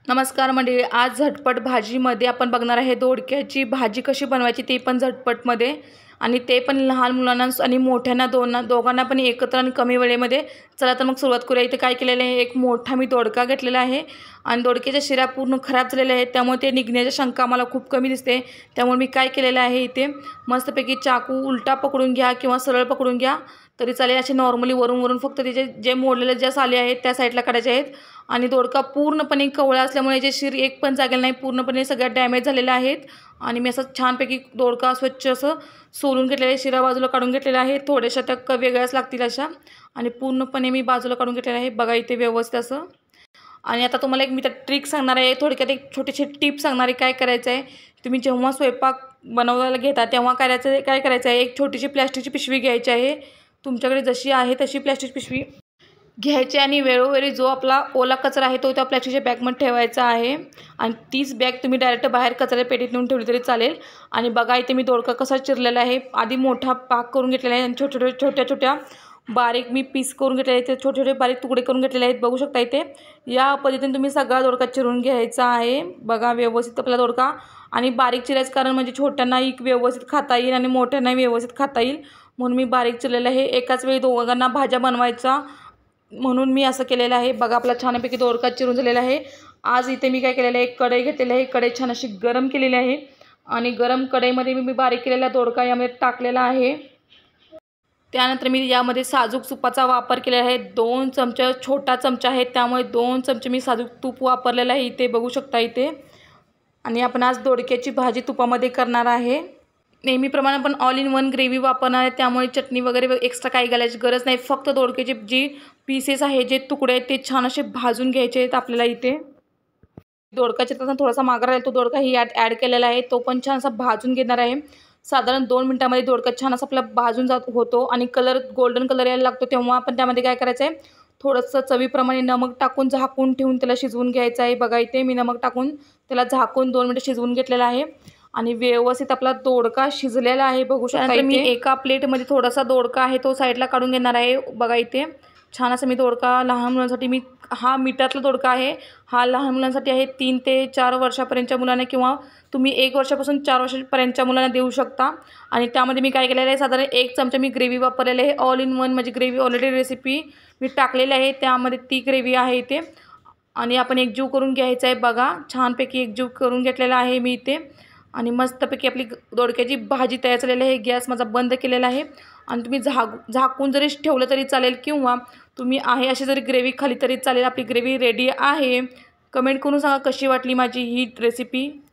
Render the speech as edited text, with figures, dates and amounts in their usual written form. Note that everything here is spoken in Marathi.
नमस्कार मंडळी, आज झटपट भाजीमध्ये आपण बघणार आहे दोडक्याची भाजी कशी बनवायची, ते पण झटपटमध्ये, आणि ते पण लहान मुलांना आणि मोठ्यांना दोघांना पण एकत्र आणि कमी वेळेमध्ये. चला तर मग सुरुवात करूया. इथे काय केलेलं आहे, एक मोठा मी दोडका घेतलेला आहे आणि दोडक्याच्या शिरा पूर्ण खराब झालेल्या आहेत, त्यामुळे ते निघण्याची शंका मला खूप कमी दिसते. त्यामुळे मी काय केलेलं आहे, इथे मस्तपैकी चाकू उलटा पकडून घ्या किंवा सरळ पकडून घ्या तरी चालेल. असे नॉर्मली वरून फक्त त्याचे जे मोडलेले ज्या साली आहेत त्या साईडला काढायचे आहेत. आणि दोडका पूर्णपणे कवळा असल्यामुळे जे शिर एक पण जागेला नाही, पूर्णपणे सगळ्या डॅमेज झालेल्या आहेत. आणि मी असं छानपैकी दोडका स्वच्छ असं सोलून घेतलेला आहे, शिरा बाजूला काढून घेतलेला आहे. थोड्याशा त्या वेगळ्याच लागतील अशा, आणि पूर्णपणे मी बाजूला काढून घेतलेला आहे. बघा इथे व्यवस्थित असं. आणि आता तुम्हाला एक मी त्या ट्रिक सांगणार आहे, थोडक्यात एक छोटीशी टिप सांगणार आहे. काय करायचं आहे, तुम्ही जेव्हा स्वयंपाक बनवायला घेता तेव्हा काय करायचं आहे, एक छोटीशी प्लॅस्टिकची पिशवी घ्यायची आहे. तुमच्याकडे जशी आहे तशी प्लॅस्टिक पिशवी घ्यायची आणि वेळोवेळी जो आपला ओला कचरा आहे तो त्या प्लॅस्टिकच्या बॅगमध्ये ठेवायचा आहे. आणि तीच बॅग तुम्ही डायरेक्ट बाहेर कचऱ्या पेटीत नेऊन ठेवली तरी चालेल. आणि बघा इथे मी दोडका कसा चिरलेला आहे, आधी मोठा पाक करून घेतलेला आहे आणि छोट्या बारीक मी पीस करून घेतलेले आहेत, ते छोटे बारीक तुकडे करून घेतलेले आहेत. बघू शकता इथे या पद्धतीने तुम्ही सगळा दोडका चिरून घ्यायचा आहे. बघा व्यवस्थित आपला दोडका, आणि बारीक चिरायचं कारण म्हणजे छोट्यांनाही व्यवस्थित खाता येईल आणि मोठ्यांनाही व्यवस्थित खाता येईल, म्हणून मी बारीक चिरलेलं आहे. एकाच वेळी दोघांना भाज्या बनवायचा म्हणून मी असं केलेलं आहे. बघा आपला छानपैकी दोडका चिरून झालेला आहे. आज इथे मी काय केलेलं आहे, एक कढई घेतलेली आहे. कढई छान अशी गरम केलेली आहे आणि गरम कढईमध्ये मी बारीक केलेला दोडका यामध्ये टाकलेला आहे. त्यानंतर मी यामध्ये साजूक तुपाचा वापर केलेला आहे. 2 चमचे, छोटा चमचा आहे त्यामुळे 2 चमचे मी साजूक तूप वापरलेलं आहे. इथे बघू शकता इथे. आणि आपण आज दोडक्याची भाजी तुपामध्ये करणार आहे. नेहमीप्रमाणे आपण ऑल इन वन ग्रेव्ही वापरणार आहे, त्यामुळे चटणी वगैरे एक्स्ट्रा काही घालायची गरज नाही. फक्त दोडक्याचे जी पीसेस आहे, जे तुकडे आहेत, ते छान असे भाजून घ्यायचे आहेत आपल्याला. इथे दोडका चिरताना थोडासा मागं राहील तो दोडका ही ॲड केलेला आहे, तो पण छान असा भाजून घेणार आहे. साधारण 2 मिनिटांमध्ये दोडका छान असा आपला भाजून होतो आणि गोल्डन कलर यायला लागतो. तेव्हा आपण त्यामध्ये काय करायचं आहे, थोडंसं चवीप्रमाणे नमक टाकून झाकून ठेवून त्याला शिजवून घ्यायचं आहे. बघा इथे मी नमक टाकून त्याला झाकून 2 मिनिटं शिजवून घेतलेला आहे आणि व्यवस्थित आपला दोडका शिजलेला आहे. बघू शकता मी एका प्लेटमध्ये थोडासा दोडका आहे तो साईडला काढून घेणार आहे. बघा इथे छान असं मी दोडका, लहान मुलांसाठी हा मिठातला दोडका आहे. हा लहान मुलांसाठी आहे, 3 ते 4 वर्षापर्यंतच्या मुलांना, किंवा तुम्ही 1 वर्षापासून 4 वर्षापर्यंतच्या मुलांना देऊ शकता. आणि त्यामध्ये मी काय केलेलं आहे, साधारण 1 चमचा मी ग्रेव्ही वापरलेली आहे. ऑल इन वन म्हणजे ग्रेव्ही ऑलरेडी रेसिपी मी टाकलेली आहे, त्यामध्ये ती ग्रेव्ही आहे इथे. आणि आपण एकजीव करून घ्यायचं आहे. बघा छानपैकी एकजीव करून घेतलेला आहे मी इथे. आणि मस्तपैकी आपली दोडक्याची भाजी तयार झालेली आहे. गॅस माझा बंद केलेला आहे आणि तुम्ही झाकून जरी ठेवलं तरी चालेल, किंवा तुम्ही आहे अशी जरी ग्रेव्ही खाली तरी चालेल. आपली ग्रेव्ही रेडी आहे. कमेंट करून सांगा कशी वाटली माझी ही रेसिपी.